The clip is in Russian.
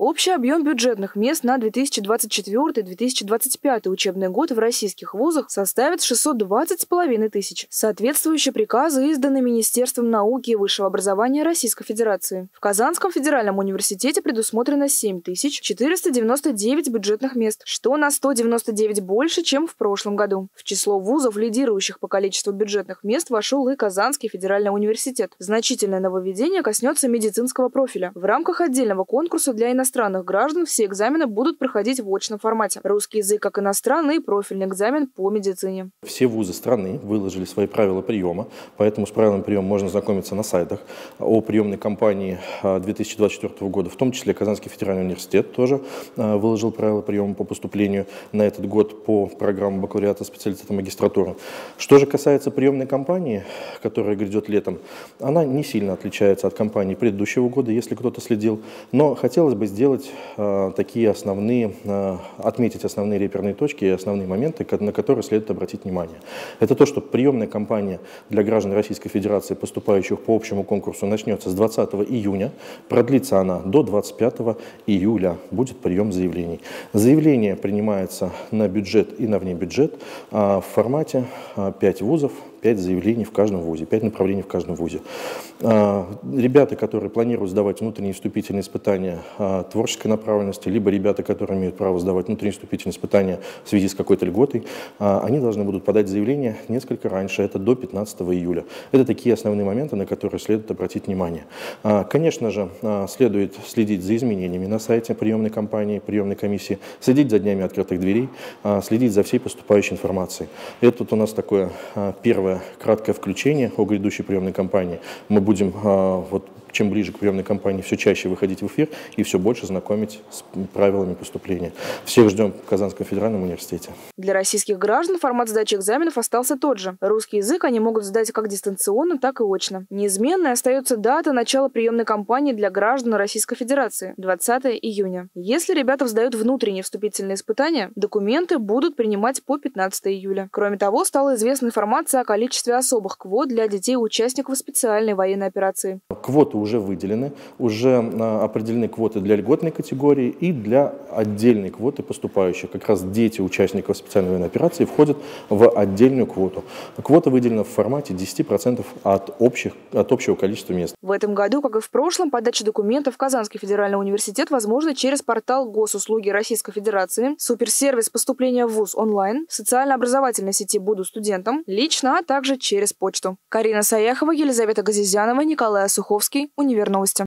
Общий объем бюджетных мест на 2024-2025 учебный год в российских вузах составит 620,5 тысяч. Соответствующие приказы изданы Министерством науки и высшего образования Российской Федерации. В Казанском федеральном университете предусмотрено 7499 бюджетных мест, что на 199 больше, чем в прошлом году. В число вузов, лидирующих по количеству бюджетных мест, вошел и Казанский федеральный университет. Значительное нововведение коснется медицинского профиля. В рамках отдельного конкурса для иностранных граждан все экзамены будут проходить в очном формате. Русский язык как иностранный и профильный экзамен по медицине. Все вузы страны выложили свои правила приема, поэтому с правилами приема можно знакомиться на сайтах о приемной кампании 2024 года. В том числе Казанский федеральный университет тоже выложил правила приема по поступлению на этот год по программам бакалавриата, специалитета, магистратуры. Что же касается приемной кампании, которая грядет летом, она не сильно отличается от кампании предыдущего года, если кто-то следил, но хотелось бы сделать такие основные, отметить основные реперные точки и основные моменты, на которые следует обратить внимание. Это то, что приемная кампания для граждан Российской Федерации, поступающих по общему конкурсу, начнется с 20 июня, продлится она до 25 июля, будет прием заявлений. Заявление принимается на бюджет и на внебюджет в формате 5 вузов, 5 заявлений в каждом вузе, 5 направлений в каждом вузе. Ребята, которые планируют сдавать внутренние вступительные испытания творческой направленности, либо ребята, которые имеют право сдавать внутренние вступительные испытания в связи с какой-то льготой, они должны будут подать заявление несколько раньше, это до 15 июля. Это такие основные моменты, на которые следует обратить внимание. Конечно же, следует следить за изменениями на сайте приемной кампании, приемной комиссии, следить за днями открытых дверей, следить за всей поступающей информацией. Это вот у нас такое первое краткое включение о грядущей приемной кампании. Мы будем, чем ближе к приемной кампании, все чаще выходить в эфир и все больше знакомить с правилами поступления. Всех ждем в Казанском федеральном университете. Для российских граждан формат сдачи экзаменов остался тот же. Русский язык они могут сдать как дистанционно, так и очно. Неизменной остается дата начала приемной кампании для граждан Российской Федерации – 20 июня. Если ребята сдают внутренние вступительные испытания, документы будут принимать по 15 июля. Кроме того, стала известна информация о количестве особых квот для детей-участников специальной военной операции. Квоты уже выделены, уже определены квоты для льготной категории и для отдельной квоты поступающих. Как раз дети участников специальной военной операции входят в отдельную квоту. Квота выделена в формате 10% от общего количества мест. В этом году, как и в прошлом, подача документов в Казанский федеральный университет возможна через портал Госуслуги Российской Федерации, суперсервис поступления в ВУЗ онлайн, в социально-образовательной сети «Буду студентом», лично, а также через почту. Карина Саяхова, Елизавета Газизянова, Николай Суховский, Универновости.